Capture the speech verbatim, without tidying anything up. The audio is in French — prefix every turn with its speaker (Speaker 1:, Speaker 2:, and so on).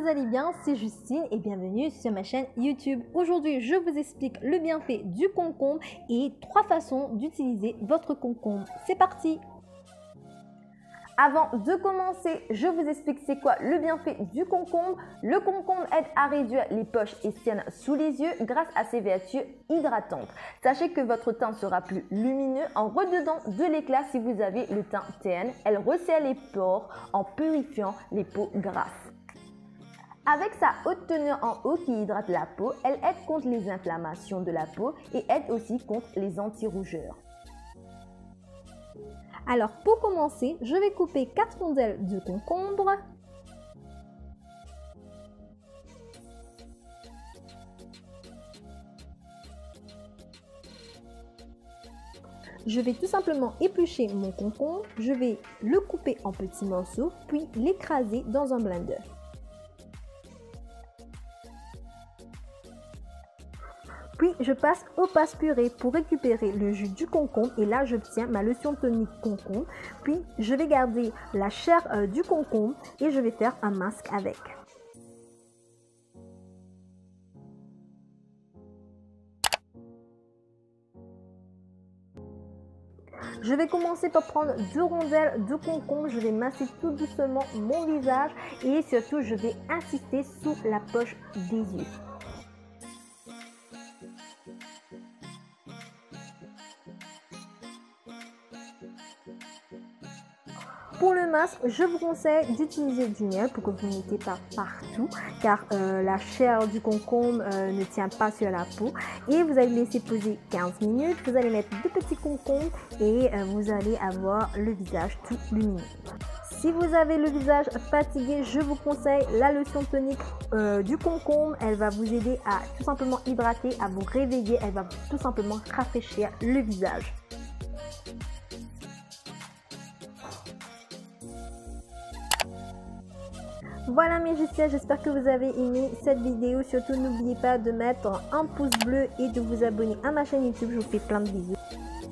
Speaker 1: vous allez bien, c'est Justine et bienvenue sur ma chaîne YouTube. Aujourd'hui, je vous explique le bienfait du concombre et trois façons d'utiliser votre concombre. C'est parti! Avant de commencer, je vous explique c'est quoi le bienfait du concombre. Le concombre aide à réduire les poches et cernes sous les yeux grâce à ses vertus hydratantes. Sachez que votre teint sera plus lumineux en redonnant de l'éclat si vous avez le teint terne. Elle resserre les pores en purifiant les peaux grasses. Avec sa haute teneur en eau qui hydrate la peau, elle aide contre les inflammations de la peau et aide aussi contre les anti-rougeurs. Alors pour commencer, je vais couper quatre rondelles de concombre. Je vais tout simplement éplucher mon concombre, je vais le couper en petits morceaux, puis l'écraser dans un blender. Puis je passe au passe-purée pour récupérer le jus du concombre et là j'obtiens ma lotion tonique concombre. Puis je vais garder la chair euh, du concombre et je vais faire un masque avec. Je vais commencer par prendre deux rondelles de concombre, je vais masser tout doucement mon visage et surtout je vais insister sous la poche des yeux. Pour le masque, je vous conseille d'utiliser du miel pour que vous ne mettez pas partout car euh, la chair du concombre euh, ne tient pas sur la peau. Et vous allez laisser poser quinze minutes, vous allez mettre deux petits concombres et euh, vous allez avoir le visage tout lumineux. Si vous avez le visage fatigué, je vous conseille la lotion tonique euh, du concombre. Elle va vous aider à tout simplement hydrater, à vous réveiller, elle va tout simplement rafraîchir le visage. Voilà mes Justines, j'espère que vous avez aimé cette vidéo. Surtout n'oubliez pas de mettre un pouce bleu et de vous abonner à ma chaîne YouTube. Je vous fais plein de bisous.